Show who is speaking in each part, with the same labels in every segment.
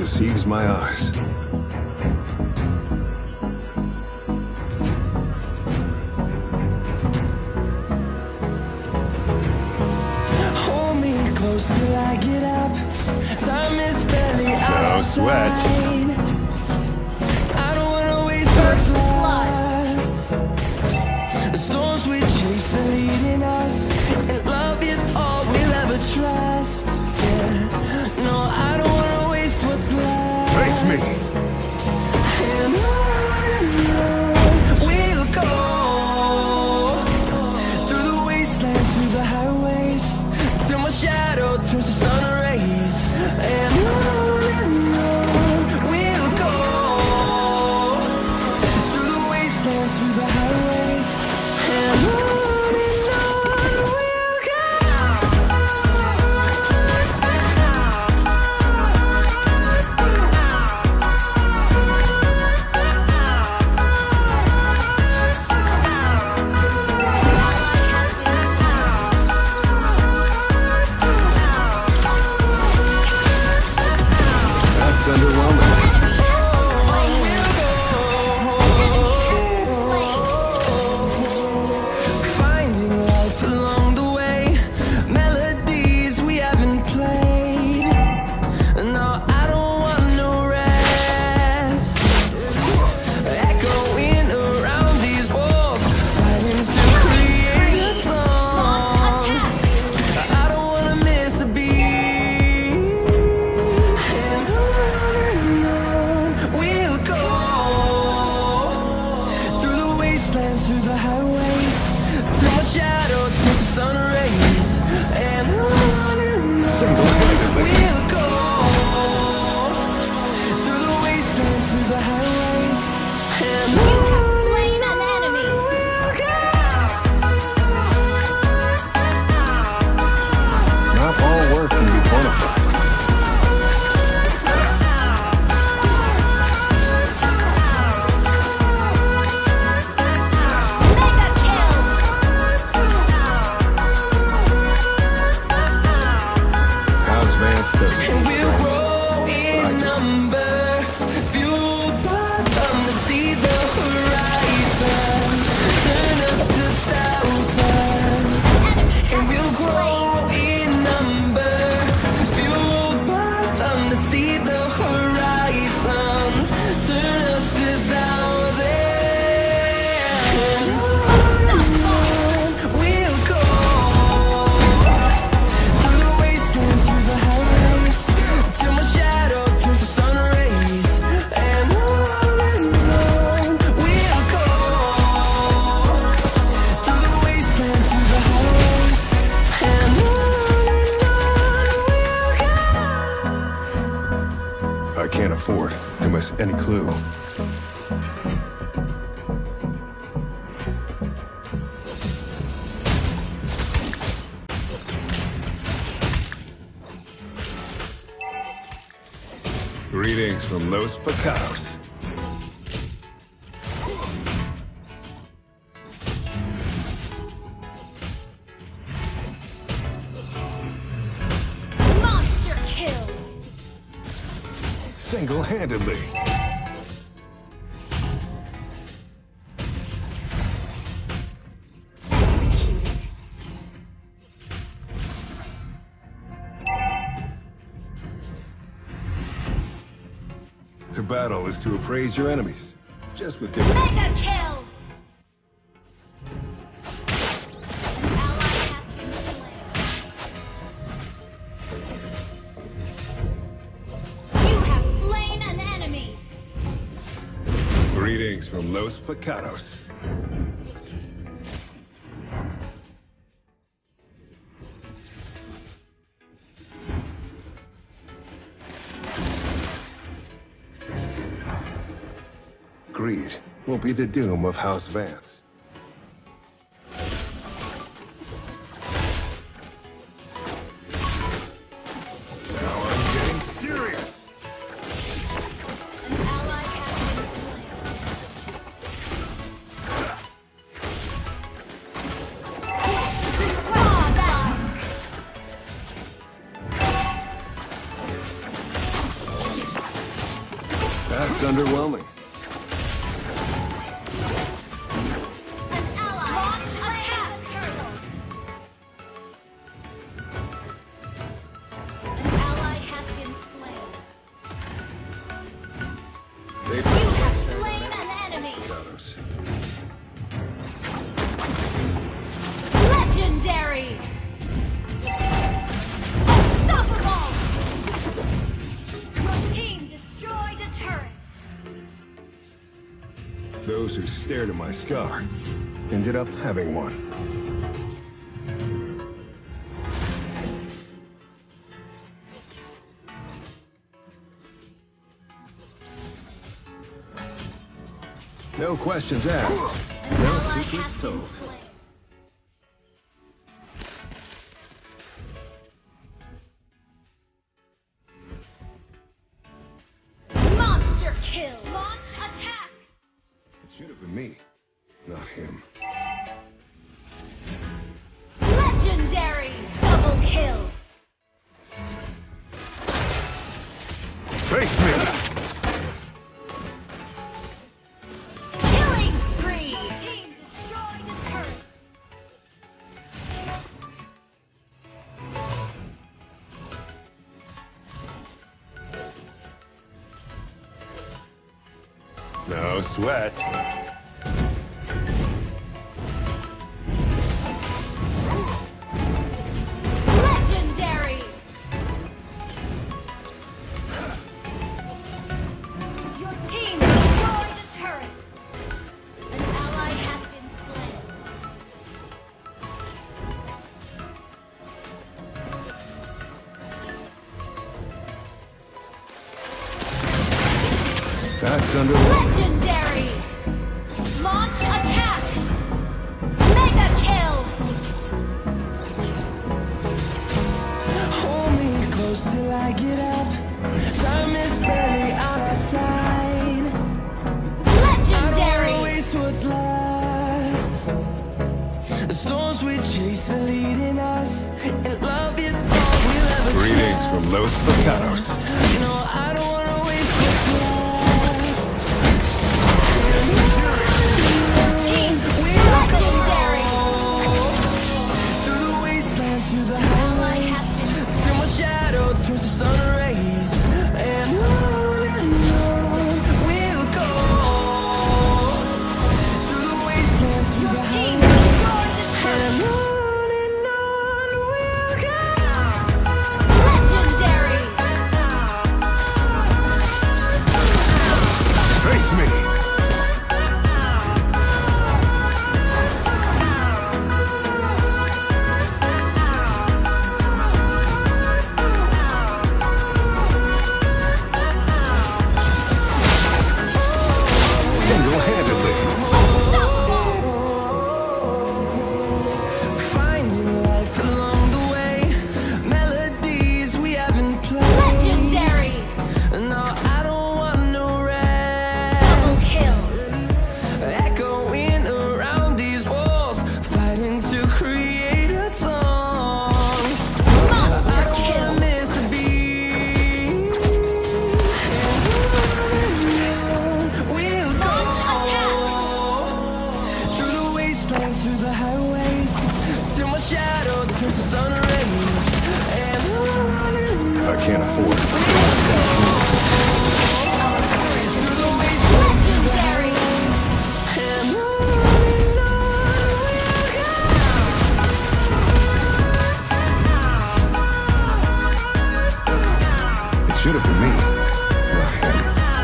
Speaker 1: deceives my eyes.
Speaker 2: Hold me close till I get up. Time is barely out of
Speaker 1: sweat.
Speaker 2: sight. I don't wanna waste what's left. The storms we chase are leading us, and love is all we'll ever trust. Yeah. No, I don't wanna waste what's left.
Speaker 1: Face me!
Speaker 2: And we'll go through the wastelands, through the highways, till my shadow turns to sun rays. And we'll go through the wastelands, through the highways, and on we'll go.
Speaker 1: That's underwhelming.
Speaker 2: Finding life along the way, melodies we haven't played. No, I don't want no rest. Echoing around these walls, fighting to create a song. I don't wanna miss a beat. And on we'll go through the wastelands, through the highways, till my shadow turns to sun rays. And on
Speaker 1: Single-handedly.
Speaker 2: we'll go through the wastelands, through the highways, and
Speaker 3: You have slain an enemy.
Speaker 1: Not all worth can be quantified.
Speaker 3: Mega kill.
Speaker 1: House Vance doesn't
Speaker 2: And
Speaker 1: need
Speaker 2: we'll
Speaker 1: friends.
Speaker 2: grow in
Speaker 1: I do.
Speaker 2: number, fueled by them to see the horizon, turn us to thousands. And we'll grow in number, fueled by them to see the horizon, turn us to thousands. We'll go through the wastelands, through the highways, till my shadow turns to sun rays. And on we'll go through the wastelands, through the highways, and on we'll go.
Speaker 1: I can't afford to miss any clue. Greetings from Los Pecados.
Speaker 3: Monster kill.
Speaker 1: Single-handedly. To battle is to appraise your enemies, just with different...
Speaker 3: Mega kill. Ally has been slain. You have slain an enemy.
Speaker 1: Greetings from Los Pecados. Greed will be the doom of House Vance. Now I'm getting serious.
Speaker 3: An ally has been slain. Raw dog.
Speaker 1: underwhelming.
Speaker 3: An ally launch attack turtle. An ally has been slain.
Speaker 1: They
Speaker 3: You have slain an enemy.
Speaker 1: shadows.
Speaker 3: Legendary. Unstoppable. Your team destroyed a turret.
Speaker 1: Those who stared at my scar ended up having one. No questions asked.
Speaker 3: An
Speaker 1: No
Speaker 3: ally
Speaker 1: secrets
Speaker 3: has been
Speaker 1: told.
Speaker 3: slain. Monster kill. Launch attack.
Speaker 1: It should have been me, not him.
Speaker 3: Legendary. Double kill.
Speaker 1: Face me!
Speaker 3: Killing spree. Team destroyed a turret.
Speaker 1: No sweat.
Speaker 3: Legendary. Your team destroyed a turret. An ally has been slain.
Speaker 1: That's underwhelming.
Speaker 3: Legendary. Launch attack. Mega kill.
Speaker 2: Hold me close till I get up. Time is barely on our side. I don't
Speaker 3: Legendary.
Speaker 2: wanna waste what's left. The storms we chase are leading us, and love is all we'll ever
Speaker 1: Greetings from
Speaker 2: trust.
Speaker 1: Los Pecados.
Speaker 2: No, I don't wanna waste what's left.
Speaker 3: Team legendary.
Speaker 2: Through the wastelands, through the
Speaker 3: Ally
Speaker 2: highways,
Speaker 3: has been
Speaker 2: till my shadow turns to sun rays, and on we'll go. Through the wastelands, through the
Speaker 3: team
Speaker 2: highways,
Speaker 3: destroyed a turret.
Speaker 2: and on we'll go.
Speaker 3: Legendary.
Speaker 1: Face me! Single-handedly.
Speaker 3: Unstoppable.
Speaker 2: Finding life along the way, melodies we haven't played.
Speaker 3: Legendary.
Speaker 2: No, I don't want no rest.
Speaker 3: Double kill.
Speaker 2: Echoing around these walls, fighting to create a song.
Speaker 3: Monster
Speaker 2: I don't
Speaker 3: kill.
Speaker 2: wanna miss a beat. We'll go
Speaker 3: Launch attack.
Speaker 2: through the wastelands, through the highways, till my shadow turns to sun rays. And on
Speaker 1: I can't afford it.
Speaker 2: through the wastelands,
Speaker 3: Legendary.
Speaker 2: and on
Speaker 1: It should have been me, not him.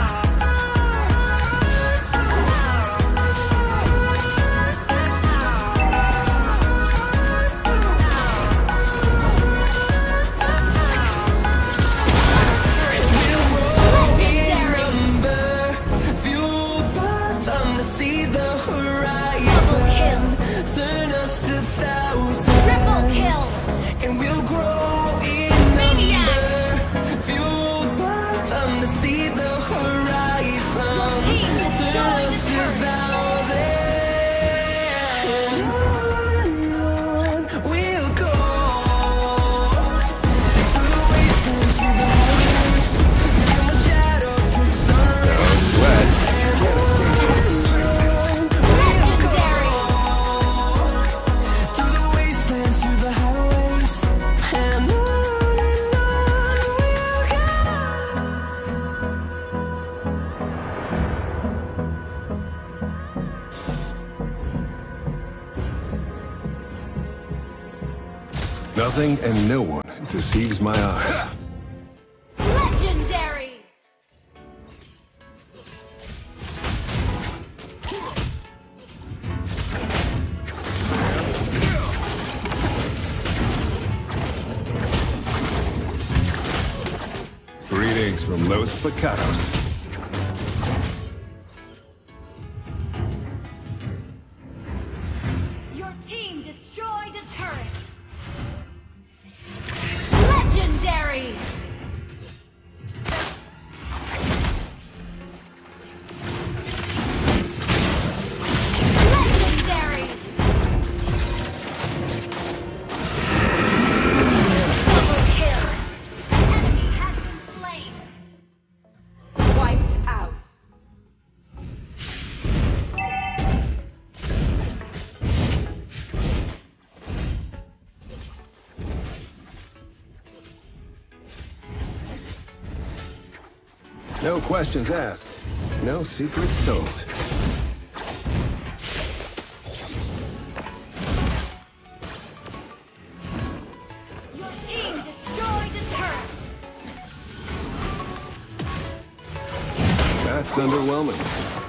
Speaker 3: Legendary.
Speaker 2: remember, fueled by them to see the horizon.
Speaker 3: Double kill.
Speaker 2: Turn us to thousands.
Speaker 3: Triple kill.
Speaker 2: And we'll grow in
Speaker 3: Maniac.
Speaker 2: number. Fueled by
Speaker 1: Nothing and no one deceives my eyes.
Speaker 3: Legendary!
Speaker 1: Greetings from Los Pecados.
Speaker 3: Your team destroyed a turret. Legendary! Legendary! Double kill! An enemy has been slain. Wiped out.
Speaker 1: No questions asked. No secrets told.
Speaker 3: Your team destroyed a turret.
Speaker 1: That's underwhelming.